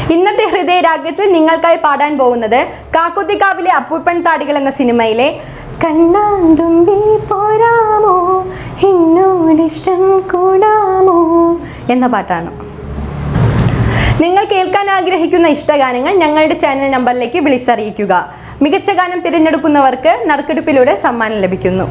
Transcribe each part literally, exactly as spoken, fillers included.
ഇന്നത്തെ ഹൃദയരാഗത്തിൽ നിങ്ങൾക്കായി പാടാൻ പോകുന്നത് കാക്കുത്തിക്കാവിലെ അപ്പൂപ്പൻ താടികൾ എന്ന സിനിമയിലെ കണ്ണാന്തുമ്പി പോരാമോ എന്നോടിഷ്ടം കൂടാമോ എന്ന പാട്ടാണ്. നിങ്ങൾ കേൾക്കാൻ ആഗ്രഹിക്കുന്ന ഇഷ്ടഗാനങ്ങൾ ഞങ്ങളുടെ ചാനൽ നമ്പറിലേക്ക് വിളിച്ചറിയിക്കുക. മികച്ച ഗാനം തിരഞ്ഞെടുക്കുന്നവർക്ക് നറുക്കെടുപ്പിലൂടെ സമ്മാനം ലഭിക്കുന്നു.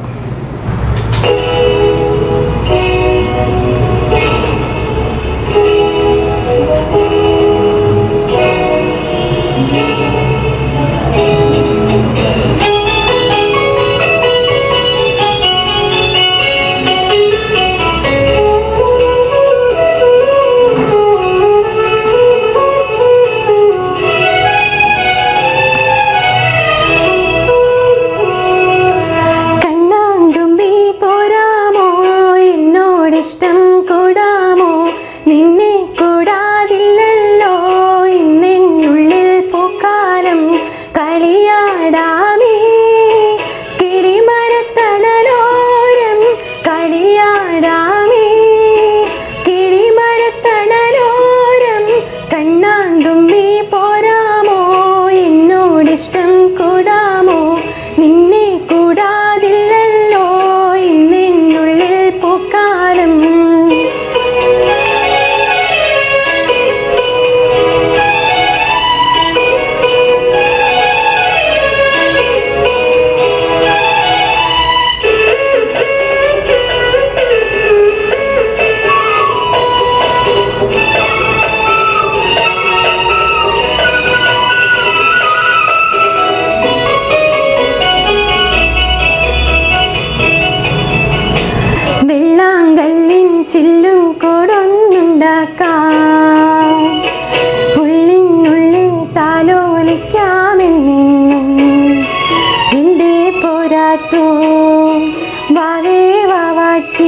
ഇഷ്ടം കൂടാമോ നിന്നെ കൂടാതില്ലല്ലോ ഇന്നുള്ളിൽ പൂക്കാലം കളിയാടാമേ കിളിമരത്തണലോരം കളിയാടാമേ കിളിമരത്തണലോരം കണ്ണാന്തുമ്പി പോരാമോ എന്നോടിഷ്ടം കൂടാമോ നിന്നെ കൂടാതില്ലല്ലോ ഇന്നുള്ളിൽ പൂക്കാലം. വെള്ളാങ്കല്ലിൻ ചില്ലും കൊടൊന്നുണ്ടാക്കാം ഉള്ളിനുള്ളിൽ താലോലിക്കാമെന്നും എന്തേ പോരാത്തോ വാവേ വാവാച്ചി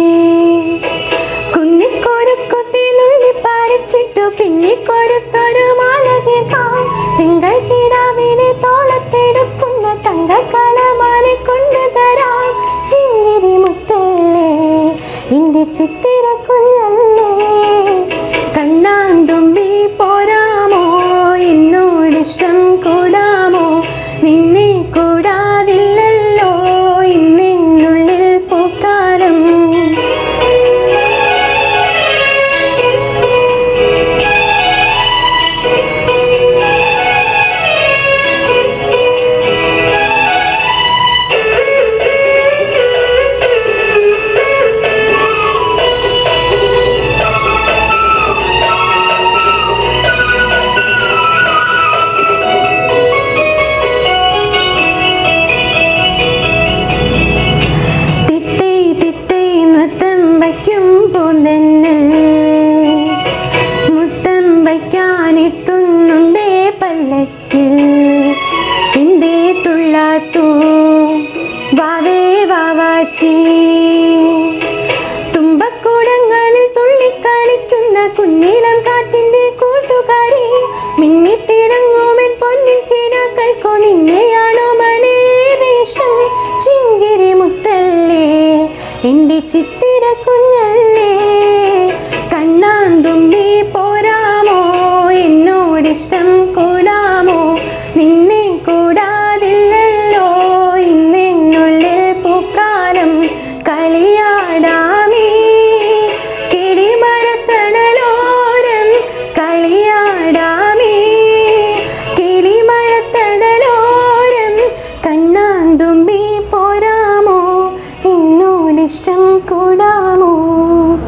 കുന്നിക്കൊരുക്കൊത്തി നുള്ളി പാരിച്ചിട്ടു പിന്നിക്കൊരുത്തൊരു മാലതികാം തിങ്കൾ കിടാവിനെ തോളത്തെടുക്കുന്ന തങ്കക്കലമാലെ കൊണ്ടുതരാം ചിങ്ങിരി മുത്തല്ലേ എന്റെ ചിത്തിര കുഞ്ഞല്ലേ കണ്ണാന്തുമ്പി പോരാമോ എന്നോടിഷ്ടം കൂടാമോ നിന്നെ കൂടാതില്ലല്ലോ ഇന്നുള്ളിൽ പൂക്കാലം. മുത്തം വയ്ക്കാനെത്തുന്നുണ്ടേ പല്ലക്കിൽ എന്തേ തുള്ളാത്തൂ വാവേ വാവാച്ചി തുമ്പക്കൂടങ്ങളിൽ തുള്ളിക്കളിക്കുന്ന കുഞ്ഞിളം കാറ്റിന്റെ കൂട്ടുകാരി മിന്നിത്തിളങ്ങുമെൻ പൊന്നിൻ കിനാക്കൾക്കോ നിന്നെയാണോ മനേറെ ഇഷ്ടം ചിങ്കിരി മുത്തല്ലേ എന്റെ ചിത്തിര കുഞ്ഞല്ലേ കണ്ണാന്തുമ്പി പോരാമോ എന്നോടിഷ്ടം കൂടാമോ നിന്നെ കൂടാതില്ലല്ലോ ഇന്നുള്ളിൽ പൂക്കാലം കളിയാടാമേ കിളിമരത്തണലോരം കളിയാടാമേ കിളിമരത്തണലോരം കണ്ണാന്തുമ്പി പോരാമോ എന്നോടിഷ്ടം കൂടാമോ.